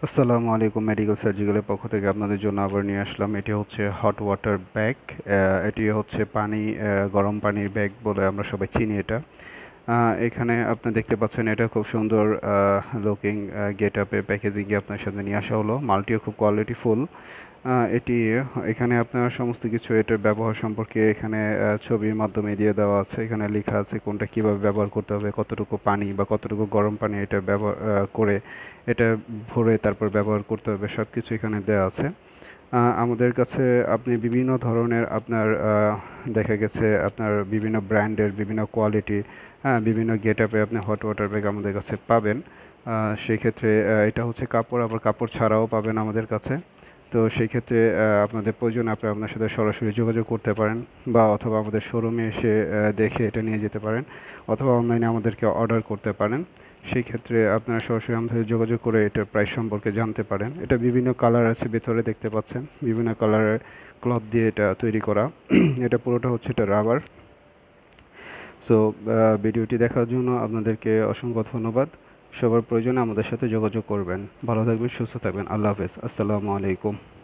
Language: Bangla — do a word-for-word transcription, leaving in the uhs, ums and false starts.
আসসালামু আলাইকুম মেডিকেল সার্জিক্যালের পক্ষ থেকে আপনাদের জন্য আবার নিয়ে আসলাম। এটি হচ্ছে হট ওয়াটার ব্যাগ। এটি হচ্ছে পানি আহ, গরম পানির ব্যাগ বলে আমরা সবাই চিনি এটা। আহ, এখানে আপনি দেখতে পাচ্ছেন এটা খুব সুন্দর লুকিং গেট আপে প্যাকেজিংয়ে আপনার সামনে নিয়ে আসা হলো। মালটিও খুব কোয়ালিটিফুল। আহ, এটি এখানে আপনার সমস্ত কিছু এটার ব্যবহার সম্পর্কে এখানে আহ, ছবির মাধ্যমে দিয়ে দেওয়া আছে। এখানে লেখা আছে কোনটা কিভাবে ব্যবহার করতে হবে, কতটুকু পানি বা কতটুকু গরম পানি এটা ব্যবহার আহ, করে এটা ভরে তারপর ব্যবহার করতে হবে, সব কিছু এখানে দেওয়া আছে। আহ, আমাদের কাছে আপনি বিভিন্ন ধরনের আপনার আহ, দেখা গেছে আপনার বিভিন্ন ব্র্যান্ডের বিভিন্ন কোয়ালিটি, হ্যাঁ, বিভিন্ন গেট আপে আপনি হট ওয়াটার ব্যাগ আমাদের কাছে পাবেন। আহ, সেই ক্ষেত্রে আহ, এটা হচ্ছে কাপড়, আবার কাপড় ছাড়াও পাবেন আমাদের কাছে। তো সেই ক্ষেত্রে আহ, আপনাদের প্রয়োজন আপনারা আপনার সাথে সরাসরি যোগাযোগ করতে পারেন, বা অথবা আমাদের শোরুমে এসে আহ, দেখে এটা নিয়ে যেতে পারেন, অথবা অনলাইনে আমাদেরকে অর্ডার করতে পারেন। সেই ক্ষেত্রে আপনারা সরাসরি আমাদের যোগাযোগ করে এটার প্রাইস সম্পর্কে জানতে পারেন। এটা বিভিন্ন কালার আছে, ভেতরে দেখতে পাচ্ছেন বিভিন্ন কালারের ক্লথ দিয়ে এটা তৈরি করা। এটা পুরোটা হচ্ছে এটা রাবার। সো ভিডিওটি দেখার জন্য আপনাদেরকে অসংখ্য ধন্যবাদ। সবার প্রয়োজনে আমাদের সাথে যোগাযোগ করবেন। ভালো থাকবেন, সুস্থ থাকবেন। আল্লাহ হাফেজ। আসসালামু আলাইকুম।